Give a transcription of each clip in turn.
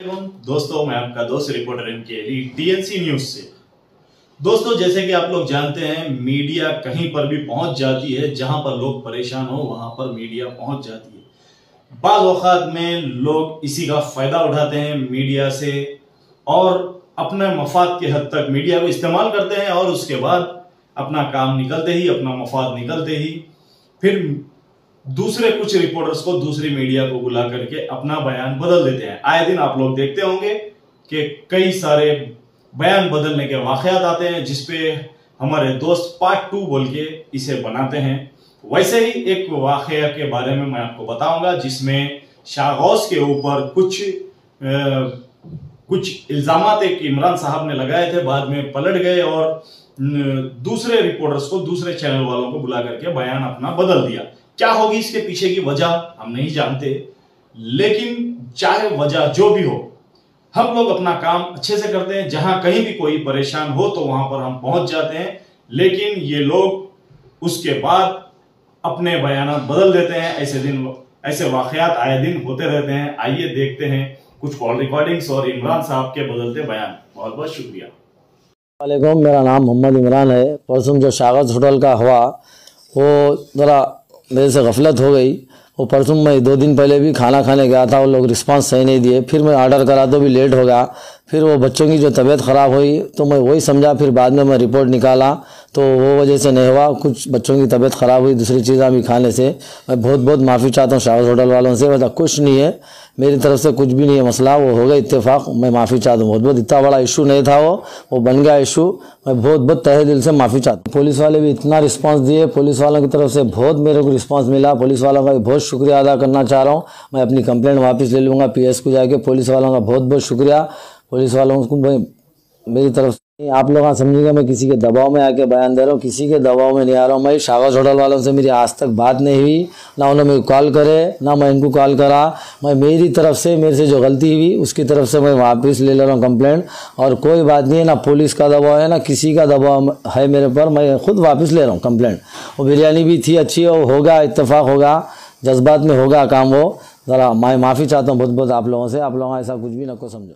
दोस्तों, मैं आपका दोस्त रिपोर्टर इनके लिए टीएनसी न्यूज से। दोस्तों, जैसे कि आप लोग जानते हैं, मीडिया कहीं पर भी पहुंच जाती है, जहां पर लोग परेशान हो वहां पर मीडिया पहुंच जाती है। बाज़ औक़ात में लोग इसी का फायदा उठाते हैं मीडिया से और अपने मफाद के हद तक मीडिया को इस्तेमाल करते हैं और उसके बाद अपना काम निकलते ही, अपना मफाद निकलते ही फिर दूसरे कुछ रिपोर्टर्स को, दूसरी मीडिया को बुला करके अपना बयान बदल देते हैं। आए दिन आप लोग देखते होंगे कि कई सारे बयान बदलने के वाकयात आते हैं, जिसपे हमारे दोस्त पार्ट 2 बोल के इसे बनाते हैं। वैसे ही एक वाकया के बारे में मैं आपको बताऊंगा, जिसमें शागौस के ऊपर कुछ इल्जामात एक इमरान साहब ने लगाए थे, बाद में पलट गए और दूसरे रिपोर्टर्स को, दूसरे चैनल वालों को बुला करके बयान अपना बदल दिया। क्या होगी इसके पीछे की वजह हम नहीं जानते, लेकिन चाहे वजह जो भी हो, हम लोग अपना काम अच्छे से करते हैं। जहां कहीं भी कोई परेशान हो तो वहां पर हम पहुंच जाते हैं, लेकिन ये लोग उसके बाद अपने बयान बदल देते हैं। ऐसे वाकयात आए दिन होते रहते हैं। आइए देखते हैं कुछ कॉल रिकॉर्डिंग्स और इमरान साहब के बदलते बयान। बहुत बहुत शुक्रिया। वालेकुम, मेरा नाम मोहम्मद इमरान है। परसों जो शागस होटल का हुआ, वो ज़रा मेरे से गफलत हो गई। वो परसों मैं 2 दिन पहले भी खाना खाने गया था, वो लोग रिस्पांस सही नहीं दिए। फिर मैं ऑर्डर करा तो भी लेट हो गया। फिर वो बच्चों की जो तबीयत ख़राब हुई तो मैं वही समझा, फिर बाद में मैं रिपोर्ट निकाला तो वो वजह से नहीं हुआ। कुछ बच्चों की तबीयत ख़राब हुई दूसरी चीज़ें भी खाने से। मैं बहुत माफ़ी चाहता हूँ शागस होटल वालों से। मतलब कुछ नहीं है, मेरी तरफ से कुछ भी नहीं है मसला, वो हो गया इत्तेफाक। मैं माफ़ी चाहता हूँ, बहुत इतना बड़ा इशू नहीं था, वो बन गया इशू। मैं बहुत तहे दिल से माफ़ी चाहता हूँ। पुलिस वाले भी इतना रिस्पांस दिए, पुलिस वालों की तरफ से बहुत मेरे को रिस्पांस मिला। पुलिस वालों का भी बहुत शुक्रिया अदा करना चाह रहा हूँ। मैं अपनी कंप्लेंट वापस ले लूँगा PS को जाके। पुलिस वालों का बहुत शुक्रिया। पुलिस वालों को मेरी तरफ से आप लोग समझिएगा, मैं किसी के दबाव में आके बयान दे रहा हूँ, किसी के दबाव में नहीं आ रहा हूँ। मैं शागस होटल वालों से मेरी आज तक बात नहीं हुई, ना उन्होंने मेरे को कॉल करे, ना मैं इनको कॉल करा। मैं मेरी तरफ से, मेरे से जो गलती हुई उसकी तरफ से मैं वापस ले रहा हूँ कंप्लेंट। और कोई बात नहीं है, ना पुलिस का दबाव है ना किसी का दबाव है मेरे पर। मैं खुद वापस ले रहा हूँ कंप्लेंट। वो बिरयानी भी थी अच्छी, और होगा इत्तेफाक होगा, जज्बात में होगा काम। वो ज़रा मैं माफ़ी चाहता हूँ बहुत आप लोगों से। आप लोग ऐसा कुछ भी ना को समझो।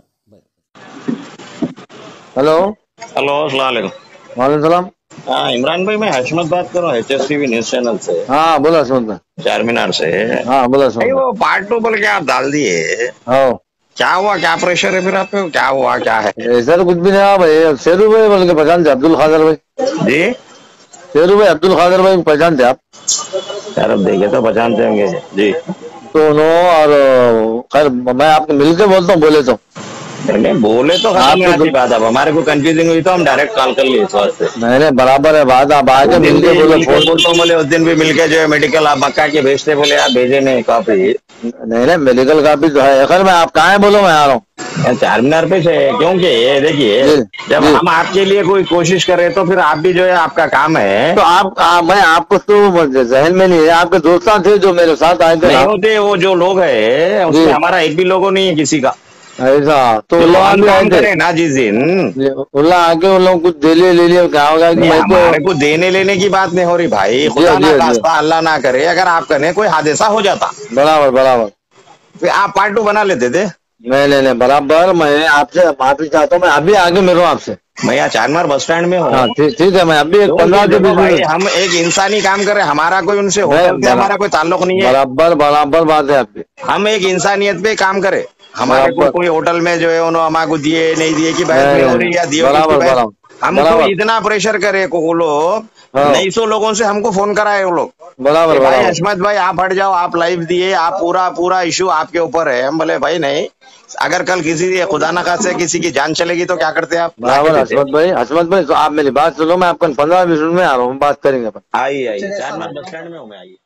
हेलो अस्सलाम वालेकुम। वालेकुम सलाम। हाँ इमरान भाई, मैं हशमत बात कर रहा हूँ HSTV न्यूज चैनल से। हाँ बोला हशमत, चार मीनार से। हाँ बोला हशमत। वो पार्ट 2 बोल के आप डाल दिए, क्या हुआ? क्या प्रेशर है फिर आप पे? क्या हुआ, क्या है? ऐसा तो कुछ भी नहीं हुआ भाई। शेरू भाई बोल के पहचान थे, अब्दुल खादर भाई जी। शेरू भाई, अब्दुल खादर भाई पहचान थे आप? यार अब देखे तो पहचानते होंगे जी। तो और खैर मैं आपको मिलकर बोलता हूँ, बोले तो नहीं बोले तो आपकी बात। अब हमारे को कंफ्यूजिंग हुई तो हम डायरेक्ट कॉल कर लिए इस वास्ते। नहीं बराबर है बात। आप आके मिलके बोले, फोन तो बोले उस दिन भी मिलके जो है मेडिकल आप मक्का के भेजते, बोले आप भेजे नहीं कॉपी। नहीं मेडिकल कॉपी तो है। खैर मैं आप कहाँ है बोलो, मैं आ रहा हूँ। चार मीनार पे से। क्योंकि ये देखिए, जब हम आपके लिए कोई कोशिश करें तो फिर आप भी जो है आपका काम है। तो मैं आपको तो जहन में नहीं है, आपके दोस्त थे जो मेरे साथ आए थे। नहीं होते वो जो लोग है, उसमें हमारा एक भी लोगो नहीं है किसी का ऐसा। तो हम काम करें ना जिस दिन उल्ला आके उन लोग कुछ ले लिया, क्या होगा कि हमारे को देने लेने की बात नहीं हो रही भाई। खुदा ना खास्ता, अल्लाह ना करे, अगर आप करें कोई हादसा हो जाता, बराबर फिर आप पार्ट 2 बना लेते थे। नहीं बराबर। मैं आपसे माफी चाहता हूँ। मैं अभी आगे मिल रहा हूँ आपसे। मैं यहाँ चारमार बस स्टैंड में हूँ। हाँ ठीक है। मैं अभी 15 से 20 मिनट। हम एक इंसानी काम कर रहे हैं, हमारा कोई उनसे होटल से हमारा कोई ताल्लुक नहीं है। बराबर बात है आपकी। हम एक इंसानियत पे काम करें। हमारे को कोई होटल में जो है उन्होंने हमारे को दिए नहीं दिए की बहस नहीं हो रही, या दिए हमको इतना प्रेशर करे को वो लोग। 900 लोगों से हमको फोन कराए वो लोग। बराबर भाई हशमत भाई आप हट जाओ, आप लाइव दिए, आप पूरा इशू आपके ऊपर है। हम बोले भाई नहीं, अगर कल किसी खुदा न खास्ता किसी की जान चलेगी तो क्या करते आप? बराबर हशमत भाई तो आप मेरी बात सुनो, मैं आपको 15-20 मिनट में आ रहा हूँ, बात करेंगे। आइए चारमार बस स्टैंड में हूँ मैं, आइए।